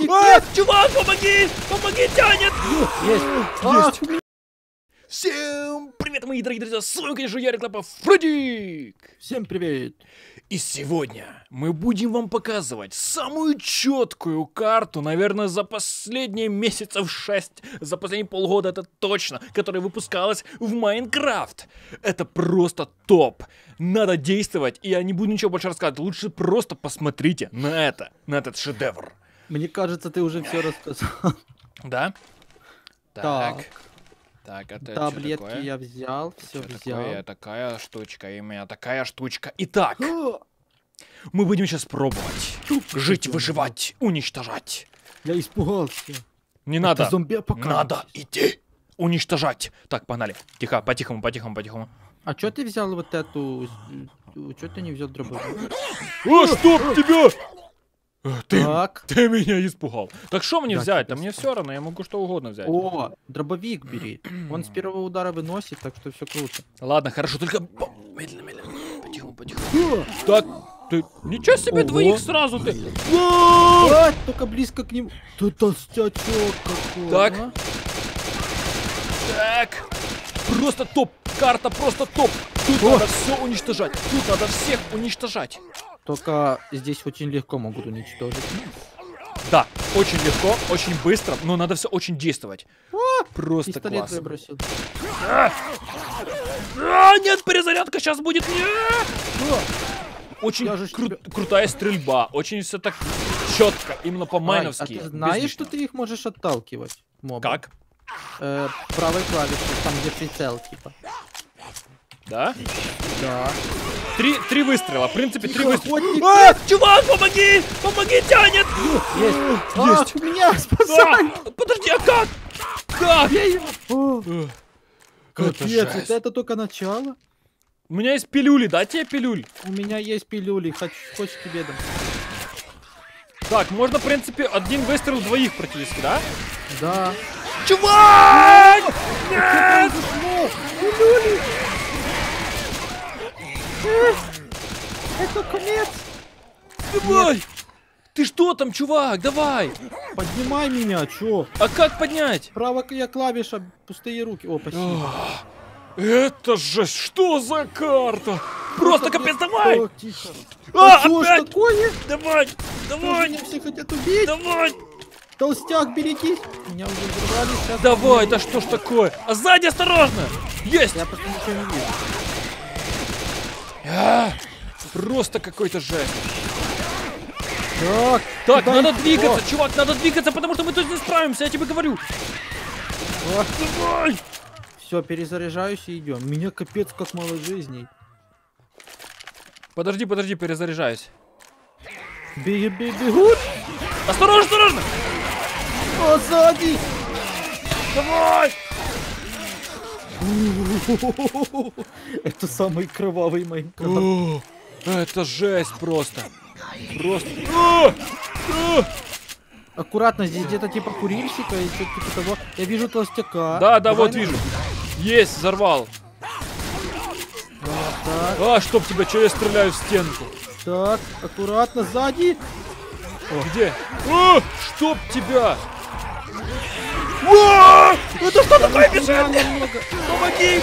охотник! Нет! Чувак, помоги! Помоги, тянет! Есть! Всем привет, мои дорогие друзья! С вами, конечно, Ярик Лапов, Фредик! Всем привет! И сегодня мы будем вам показывать самую четкую карту, наверное, за последние месяцев 6, за последние полгода это точно, которая выпускалась в Майнкрафт. Это просто топ. Надо действовать, и я не буду ничего больше рассказывать. Лучше просто посмотрите на этот шедевр. Мне кажется, ты уже все рассказал. Да? Так, это таблетки что такое? я взял, все Что взял. такое? Такая штучка, и у меня такая штучка. Итак, мы будем сейчас пробовать жить, выживать, уничтожать. Я испугался. Не надо. Зомби-апокалипсис. Надо идти уничтожать. Так, погнали. Тихо, по-тихому. А чё ты взял вот эту... Чё ты не взял дробовик? О, стоп тебя! Так. Ты меня испугал. Так что мне Да, взять? Да тебе мне все равно, я могу что угодно взять. О, дробовик бери. Он с первого удара выносит, так что все круто. Ладно, хорошо, только медленно. По-тихому. Так, ты ничего себе, Ого. двоих сразу ты. Только близко к нему. Тут толстячок какой. Так. а? Так. Просто топ. Карта просто топ. Тут надо все уничтожать. Тут надо всех уничтожать. Только здесь очень легко могут уничтожить. Да, очень легко, очень быстро, но надо все очень действовать. Просто Пистолет класс. выбросил. Нет, перезарядка сейчас будет. Нет! Очень Я же тебя- крутая стрельба, очень все так четко, именно А по-майновски. ты знаешь, что ты их можешь отталкивать? Мобов? Как? Правой клавишей, там где прицел, типа. Да? Да. Три выстрела, в принципе, три Тихо, выстрела. охотник! Чувак, помоги! Помоги, тянет! Есть! Меня спасай! Подожди, а как? Как? Бей его! О, Это Капец, жесть. это только начало. У меня есть пилюли, да, тебе пилюль? У меня есть пилюли, хочешь тебе дам? Так, можно, в принципе, один выстрел двоих практически, да? Да. Чувак! Нет! Пилюли! Это конец! Давай! Ты что там, чувак? Давай! Поднимай меня, чё? А как поднять? Правая клавиша, пустые руки. О, спасибо. Это же что за карта? Просто капец, давай! О, тихо. Чё Что ж такое? Давай! Давай! Меня все хотят убить! Давай! Толстяк, берегись! Меня уже взорвали, сейчас... Давай, да что ж такое? А сзади осторожно! Есть! Я просто ничего не вижу. Просто какой-то жесть. Так, Так, надо двигаться, чувак, надо двигаться, потому что мы тут не справимся, я тебе говорю. Давай! Все, перезаряжаюсь и идем. Меня капец как мало жизней. Подожди, перезаряжаюсь. Бегут! Осторожно! О, сзади! Давай! Это самый кровавый Майнкрафт. О, это жесть просто. Аккуратно, здесь где-то типа курильщика и что-то типа того. Я вижу толстяка. Да, Давай вот на- вижу. Есть, взорвал. Так, Чтоб тебя, что я стреляю в стенку. так, аккуратно, сзади. Где? Чтоб тебя! Это что такое бежит? Немного. Помоги!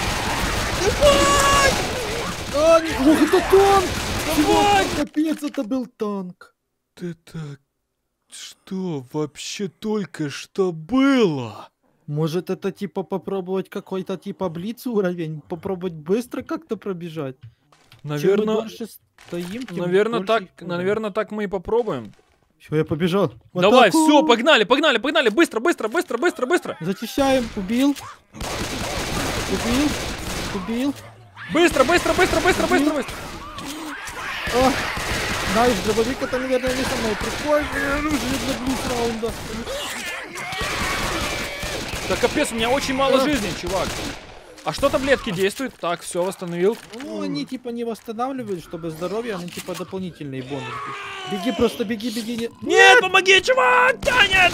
Ох, это танк! Давай! Капец, это был танк. Это что вообще только что было? Может это типа попробовать какой-то типа блиц уровень? Попробовать быстро как-то пробежать? Чем мы Наверное, дольше стоим, тем больше их пробуем. наверное, так мы и попробуем. Всё, я побежал. В Давай, атаку! все, погнали, быстро. Зачищаем, убил. Быстро. А, знаешь, дробовик это, наверное, не самое прикольное оружие для блиц-раунда. Да капец, у меня очень мало жизни, чувак. А что таблетки действуют? Так, все, восстановил. Ну, они типа не восстанавливают, чтобы здоровье, они типа дополнительные бонусы. Беги, просто беги. Нет, помоги, чувак, тянет!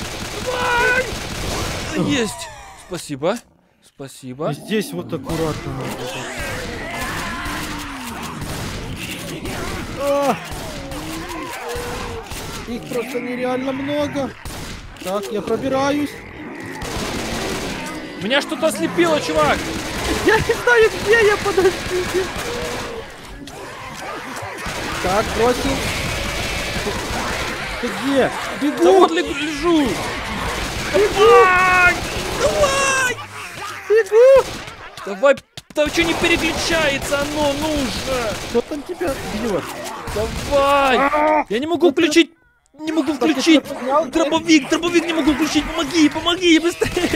Давай! Есть. Спасибо. И здесь вот аккуратно надо. Их просто нереально много. Так, я пробираюсь. Меня что-то ослепило, чувак. Я не знаю, где я, подождите. Так, бросил. Ты где? Бегу! Да вот лежу. Давай! Давай! Бегу! Давай, да что не переключается оно, ну же! Кто там тебя бьет? Давай! Я не могу включить! Не могу включить! Дробовик не могу включить! Помоги, быстрее!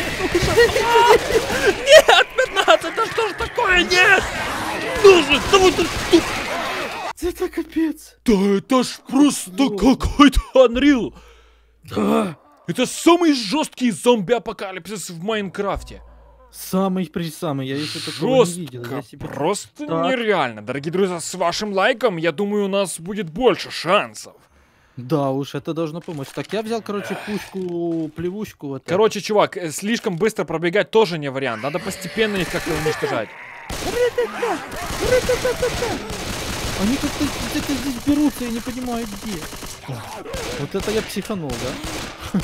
Нет, 15! Да что ж такое? Нет! Ну же, давай ты! Это капец. Да это ж просто какой-то Unreal! Да. Это самый жесткий зомби-апокалипсис в Майнкрафте! Самый, я еще такого не видел. Жестко, Я себе... просто Так. нереально. Дорогие друзья, с вашим лайком, я думаю, у нас будет больше шансов. Да уж, это должно помочь. Так, я взял, короче, плевучку. Вот Короче, чувак, слишком быстро пробегать тоже не вариант. Надо постепенно их как-то уничтожать. Они как-то где-то здесь берутся, я не понимаю где. Вот это я психанул, да?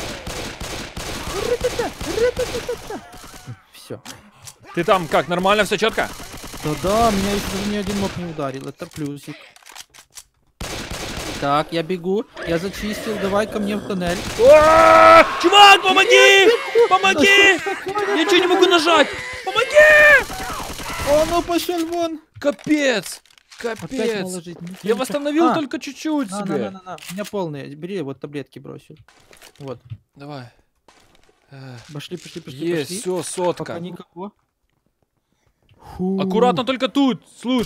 Все. Ты там как, нормально, все четко? Да-да, меня еще даже ни один моб не ударил, это плюсик. Так, я бегу, я зачистил, давай ко мне в тоннель. Чувак, помоги! Помоги! Я ничего не могу нажать! Помоги! О, ну пошел вон! Капец! Опять Капец! наложить. Я восстановил только чуть-чуть себе. На. У меня полные. Бери, вот таблетки бросил. Вот. Давай. Пошли. Есть, все, Пока сотка. никого. Аккуратно только тут, слушай.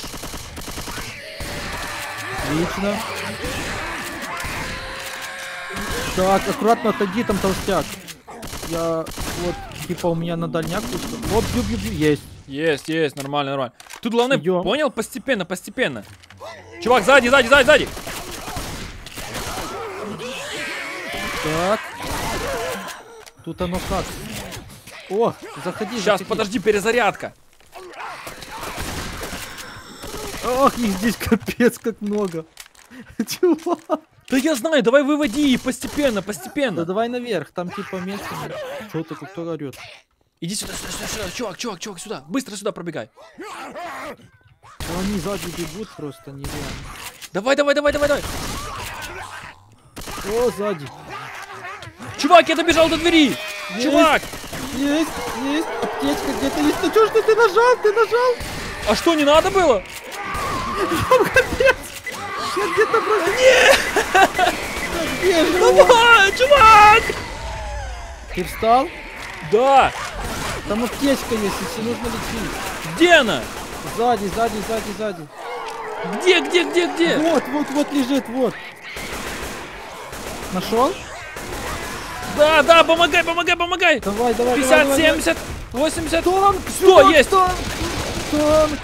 Отлично. Так, аккуратно отойди, там толстяк. Я вот, типа у меня на дальняк пусто. Вот, бью. Есть. Есть, нормально. Тут главное, Идём. понял, постепенно. Чувак, сзади. Так. Тут оно как? О, заходи. Сейчас, подожди, перезарядка. Ох, их здесь капец как много. Чувак. Да я знаю, давай выводи постепенно. Да давай наверх, там типа место нет. Что ты, кто орёт? Иди сюда, чувак, сюда. Быстро сюда пробегай. Да они сзади бегут просто нереально. Давай. О, сзади. Чувак, я добежал до двери. Есть. Чувак. Есть. Аптечка где-то есть. Ну чё ж ты нажал? А что, не надо было? Капец. Я где-то просто... Нет! Где же он? Давай, чувак. Ты встал? Да. Там аптечка есть, если нужно лечить. Где она? Сзади. Где? Вот лежит, вот. Нашел? Да, помогай. Давай. 50, 70, 80, Танк! 100 есть. Танк!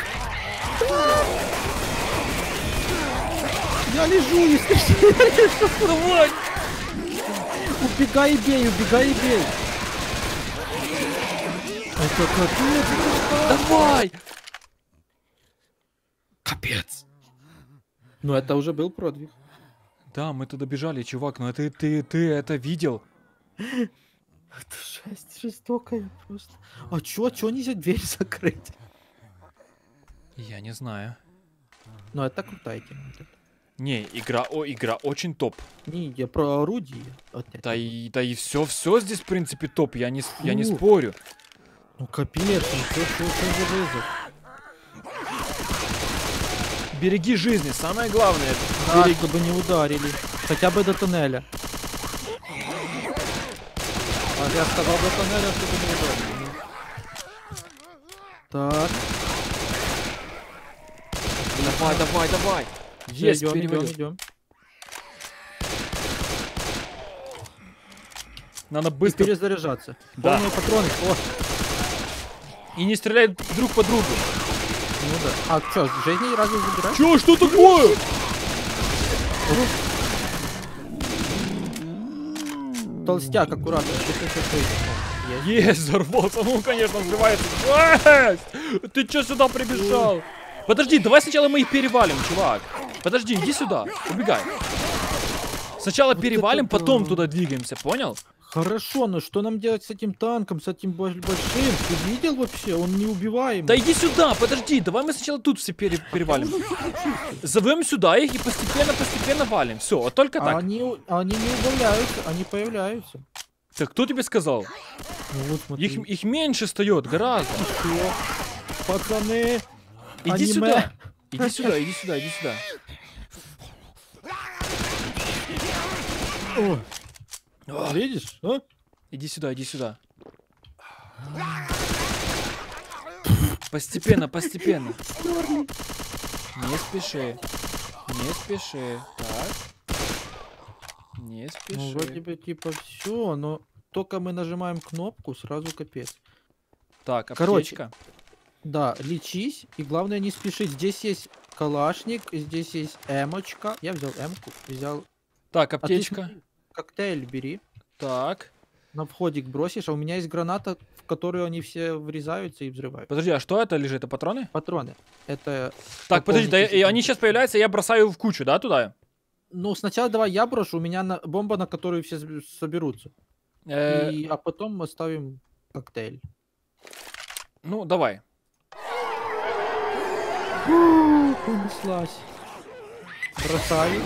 Я лежу, если что. Давай. Убегай и бей. Это капец, это что? Давай. Капец. Ну это уже был продвиг. Да, мы туда бежали, чувак, но ты это видел? Это жесть жестокая просто. А чё нельзя дверь закрыть? Я не знаю. Ну это крутая тема. Не, игра очень топ. Не, я про орудие. Вот это. Да и все здесь, в принципе, топ, я не Фу. спорю. Ну капец, ну что за вызов? Береги жизни, самое главное. Да, чтобы не ударили. Хотя бы до тоннеля. А я сказал до тоннеля, чтобы не ударили. Так. Давай. Есть, перевалил. Надо И быстро. перезаряжаться. Да. Полные патроны. О, И не стреляй друг по другу. ну да. А что, жизни разве забирать? Чё, что такое? Толстяк, аккуратно. Есть, взорвался. Ну, конечно, взрывается. Жесть! Ты чё сюда прибежал? Подожди, давай сначала мы их перевалим, чувак. Подожди, иди сюда. Убегай. Сначала Вот перевалим, это потом да. туда двигаемся, понял? Хорошо, но что нам делать с этим танком, с этим большим? Ты видел вообще? Он неубиваемый. Да иди сюда, подожди, давай мы сначала тут все перевалим. Зовем сюда их и постепенно валим. Все, вот только так. Они не убавляются, они появляются. Так кто тебе сказал? Ну вот смотри. Их меньше встает, гораздо. Всё. Пацаны, Иди аниме. сюда. Иди сюда, иди сюда, иди сюда. О, видишь? А? Иди сюда, иди сюда. Постепенно, постепенно. Не спеши. Не спеши. Так. Не Ну, вроде спеши. бы типа все, но только мы нажимаем кнопку, сразу капец. Так, Короче. аптечка. Да, лечись, и главное не спешить. Здесь есть калашник, здесь есть эмочка. Я взял эмку, взял... Так, А ты аптечка. смотри, коктейль бери, Так. на входик бросишь, а у меня есть граната, в которую они все врезаются и взрывают. Подожди, а что это лежит? Это патроны? Патроны. Это... Так, подожди, да, дополнительные они сейчас появляются, я бросаю в кучу, да, туда? Ну, сначала давай я брошу, у меня бомба, на которую все соберутся. А потом мы ставим коктейль. Ну, давай. Понеслась. Бросаю.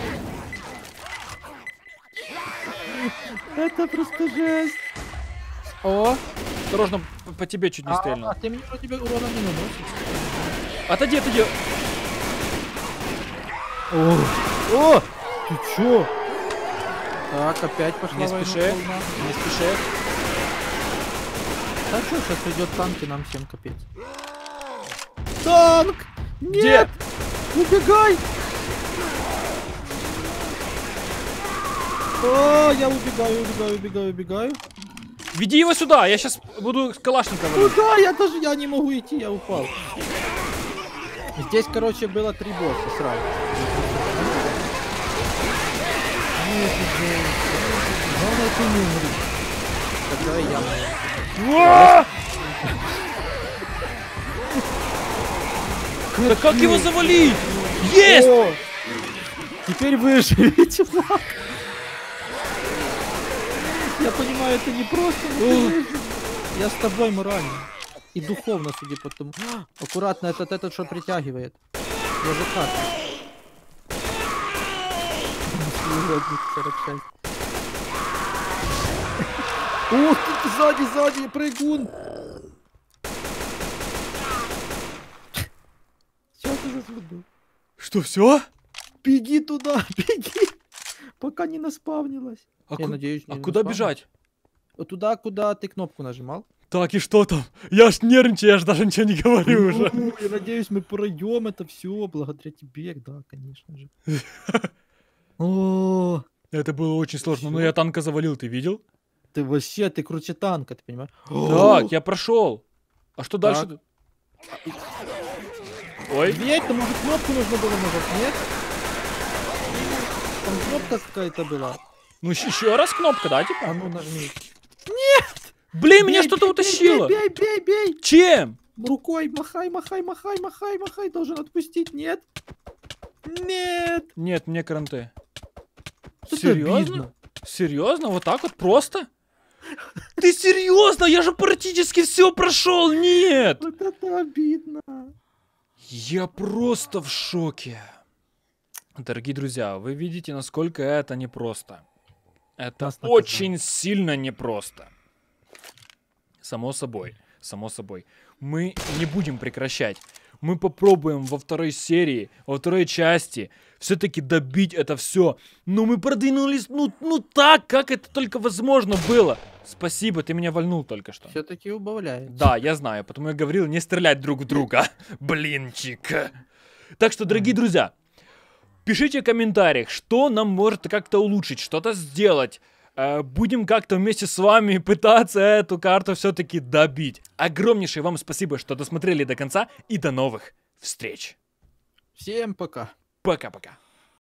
Это просто жесть. О! Осторожно, по тебе чуть не стрельнул. А ты мне вроде бы урона не наносишь. Отойди, отойди. О! Ты чё? Так, опять пошла Не война спеши. волна. Не спеши. Так что, сейчас придет танк и нам всем капец. Танк! Где? Нет! Убегай! О, я убегаю. Веди его сюда, я сейчас буду с калашником. Куда? Я не могу идти, я упал. Здесь, короче, было 3 босса сразу. Главное, ты не умри. Тогда и я. Да как его завалить? Есть! О! Теперь выживите. Я понимаю, это не просто. но ты выживешь. Я с тобой морально. И духовно, судя по тому. Аккуратно, этот что притягивает. Я же как. 46. Ух ты, сзади, прыгун. Что ты за звезду? Что, все? Беги туда, беги. Пока не наспавнилась. Я надеюсь, не куда наспавнилась. бежать? Туда, куда ты кнопку нажимал. Так, и что там? Я аж нервничаю, я аж даже ничего не говорю уже. Я надеюсь, мы пройдем это все благодаря тебе, да, конечно же. О, Это было очень сложно, но Всё? я танка завалил, ты видел? ты круче танка, ты понимаешь? Так, я прошел. А что дальше? Так. Ой, Дверь, там может кнопку нужно было нажать, нет? Там кнопка какая-то была. ну еще раз кнопка, да, типа? А ну нажми. Блин, меня Бей, что-то бей, утащило. Бей. Чем? Рукой махай, должен отпустить, нет? Нет. Нет, мне каранте. Это Серьезно? обидно. Серьезно? Вот так вот просто? Ты серьезно? Я же практически все прошел. Нет! Вот это обидно. Я просто в шоке. Дорогие друзья, вы видите, насколько это непросто. Это Нас очень сильно непросто. Само собой. Мы не будем прекращать. Мы попробуем во второй серии, во второй части все-таки добить это все. Но мы продвинулись, ну так, как это только возможно было. Спасибо, ты меня вальнул только что. Все-таки убавляет. Да, я знаю, потому я говорил не стрелять друг в друга. Блинчик. Так что, дорогие друзья, пишите в комментариях, что нам может как-то улучшить, что-то сделать. Будем как-то вместе с вами пытаться эту карту все-таки добить. Огромнейшее вам спасибо, что досмотрели до конца, и до новых встреч. Всем пока. Пока-пока.